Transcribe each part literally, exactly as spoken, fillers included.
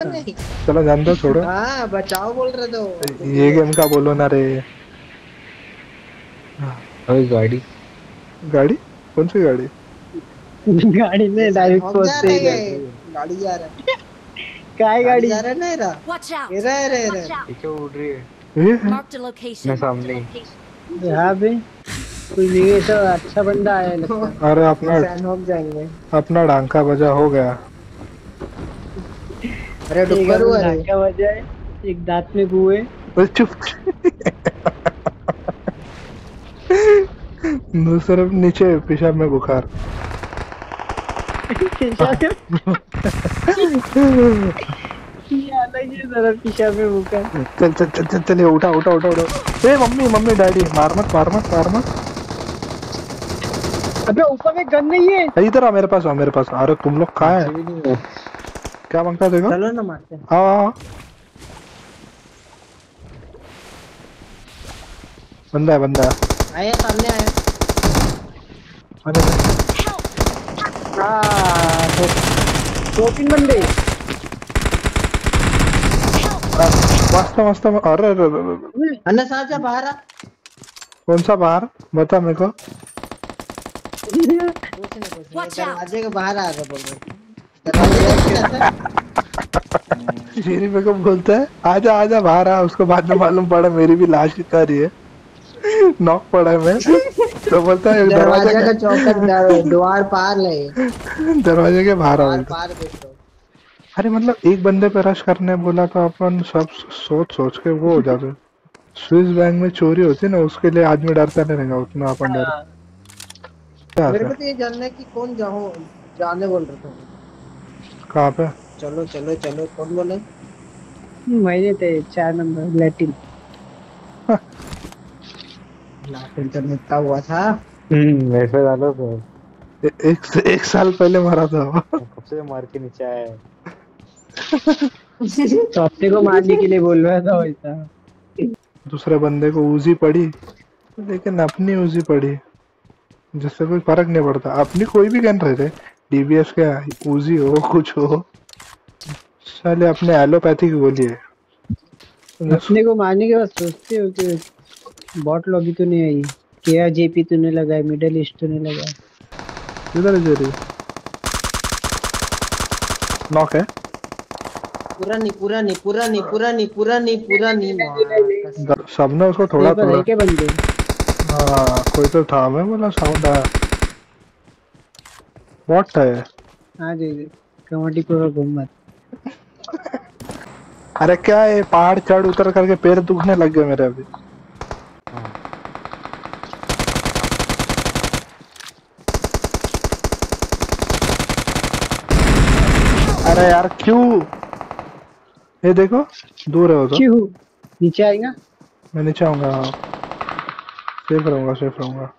नहीं? चलो जान दो, छोड़ो। हाँ बचाओ बोल रहे तो ये गेम का बोलो ना रे। अरे गाड़ी गाड़ी? कौन सी गाड़ी? गाड़ी में डायरेक्ट हम जा पहुंचते रहे ही हैं, गाड़ी जा रहा है, काय गाड़ी गाड़ी जा रहा है ना इरा Watch out! इरा इरा इरा ये क्या उड़ रही है ये Marked a मैं location. सामने ही। यहाँ पे कोई नहीं, तो अच्छा बंदा आया लगता है। अरे अपना फैन हो जाएंगे। अपना डांका बजा हो गया। अरे एक डुक्कर हुआ रे, ढाका बजा है, एक दांत में गुए। अरे चुप। दूसरे नीचे पेशाब में बुखार। ये अलग ही जरा पीछा में मुका। चल चल चल चल चलिए, उठा उठा उठा उठा। ए मम्मी मम्मी डैडी, मार मत मार मत मार मत। अबे ऊपर में गन नहीं है। इधर आ, मेरे पास आ, मेरे पास। अरे तुम लोग कहाँ है? भी नहीं है। क्या मांगता देखो। चलो ना मारते हैं। आओ आओ। बंदा है बंदा है। आया सामने आया। अरे हाँ तो दो तीन बंदे। मस्त मस्त। अरे अरे अरे अरे। अन्ना साहब जा बाहर आ। कौन सा बाहर बता मेरे को। कुछ नहीं कुछ नहीं, Watch out. दरवाजे के बाहर आ गए बोल रहे। दरवाजे कैसा? शेरी मेरे को बोलता है आजा आजा बाहर आ। उसको बाद में मालूम पड़ा मेरी भी लाश का रही है। नॉक पड़ा है मैं। तो बोलता है दरवाजे दरवाजे का चौखट दर- द्वार पार ले, के दरवाजे के बाहर आ। द्वार पार देखो। अरे मतलब एक बंदे पे रश करने बोला तो अपन सब सोच सोच के वो हो जाते। स्विस बैंक में चोरी होती ना, उसके लिए आदमी डरता नहीं रहेगा उतना, अपन डर। क्या मेरे है? को तो ये जानना है कि कौन जाओ जाने बोल रहा था। कहाँ पे? चलो चलो चलो, कौन बोले? मैंने थे चार नंबर लैटिन। लास्ट इंटरनेट का हुआ था। हम्म मेरे पे डालो तो ए, एक से एक साल पहले मारा था वो। कब से मार के नीचे आया है। तो अपने को मारने के लिए बोल रहा था वैसा। दूसरे बंदे को उजी पड़ी, लेकिन अपनी उजी पड़ी, जिससे कोई फर्क नहीं पड़ता। अपनी कोई भी गन रहे थे, डीबीएस क्या उजी हो कुछ हो, साले अपने एलोपैथी की गोली है। अपने को मारने के बाद सोचते हो कि बॉट लॉबी तो नहीं आई, क्या जेपी तूने लगाया, मिडिल ईस्ट तूने लगाया। इधर है जेरी। नॉक है। पूरा नहीं पूरा नहीं पूरा नहीं पूरा नहीं पूरा नहीं पूरा नहीं मार। सबने उसको थोड़ा पर थोड़ा। है क्या बंदे? हाँ कोई तो था, मैं बोला साउंड आया। बॉट है। हाँ जी जी, कमाटी पूरा घूम मत। अरे क्या है, पहाड़ चढ़ उतर करके पैर दुखने लग गए मेरे अभी। अरे यार क्यों? ये देखो दूर है वो तो। क्यों नीचे आएगा? मैं नीचे आऊंगा। सेफ रहूंगा सेफ रहूंगा।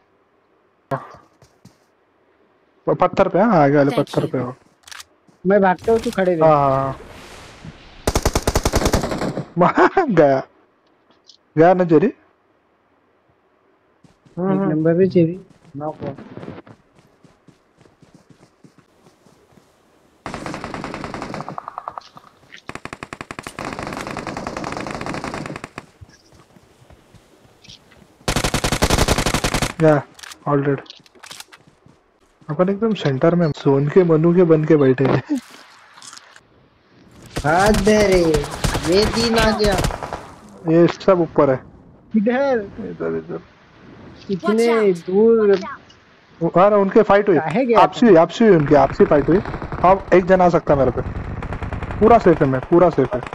प- पत्थर पे। हाँ आगे वाले Thank पत्थर you. पे हो। मैं भागता हूँ तू खड़े रह। हाँ हाँ गया गया ना जेरी। एक नंबर पे चेरी। नॉक हो। या ऑलरेडी अपन एकदम सेंटर में सोन के मनु के बन के बैठे हैं। हाथ दे रे, ये दिन आ गया। ये सब ऊपर है। इधर इधर इधर। इतने out. दूर अरे उनके फाइट हुई, काहे गया आपसी हुई आपसी हुई उनकी आपसी फाइट हुई। अब एक जन आ सकता है मेरे पे। पूरा सेफ है, मैं पूरा सेफ है।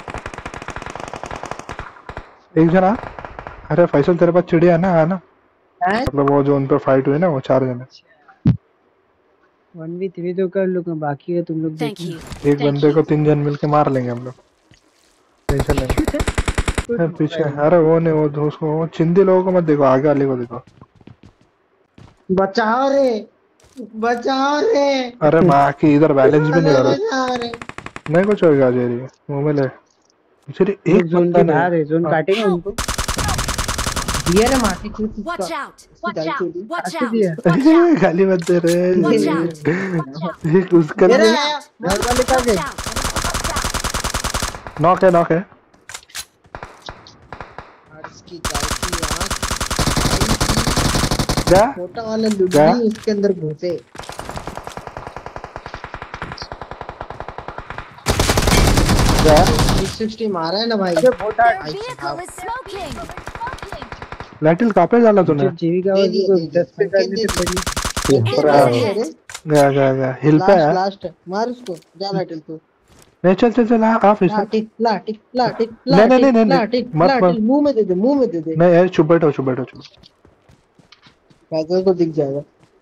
एक जन आ। अरे फैसल तेरे पास चिड़िया है ना? है ना? हैं? मतलब वो जो उन पे फाइट हुई ना, वो चार जन है। वन वी थ्री तो कर लूंगा, बाकी है तुम लोग Thank देखो। you. एक बंदे को तीन जन मिलके मार लेंगे हम लोग, टेंशन नहीं। अरे पीछे, अरे वो नहीं, वो दोस्त को, वो चिंदी लोगों को मत देखो, आगे वाले को देखो। बचाओ रे, बचाओ रे। अरे माँ की, इधर बैलेंस भी नहीं अरे हो रहा। बचाओ रे। नहीं कुछ होगा जेरी, मुंह में ले। जेरी एक जोन बंदा के बाहर नहीं। है, जोन काटेगा उनको। दिया रे मार के कुछ Watch इसका। out! Watch out! Watch काट out! दिया। Watch out! गाली मत दे Watch रहे। out! Watch out! एक उसका मेरा लिए- आया। घर वाले का Watch गए। out! नॉक है नॉक है। इसकी चाची आँख क्या छोटा वाला क्या? लुड्डी उसके अंदर घुसे। क्या थ्री सिक्सटी मारा है ना भाई। अरे बोटा Their आई vehicle साहब। is smoking. लैटिल कहाँ पे डाला तूने? जीविका दे वाली दिए, को दे दिए। दस पे संकेत करने दे से दिए। पहले संकेत ऊपर दे आओ। दिए रे। गया गया गया हिल पे लास्ट है। लास्ट मार उसको जा लाटिल तू। नहीं चल चल चल आप इसे लाटिल लाटिल लाटिल नहीं, नहीं, लाटिल नहीं, नहीं, लाटिल मत, लाटिल मत। मुंह में दे दे मुंह में दे दे। नहीं यार चुप बैठो चुप बैठो चुप। पैदल को दिख जाएगा।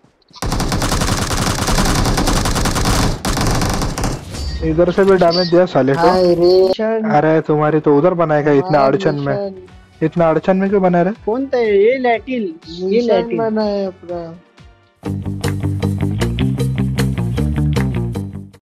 इधर से भी डैमेज दिया साले को। हाय रे अरे तुम्हारी तो उधर बनाएगा इतना हमारा अड़चन में। मिशन इतना अड़चन में क्यों बना रहे? कौन था ये लैटिल ये मिशन लैटिल बना है अपना।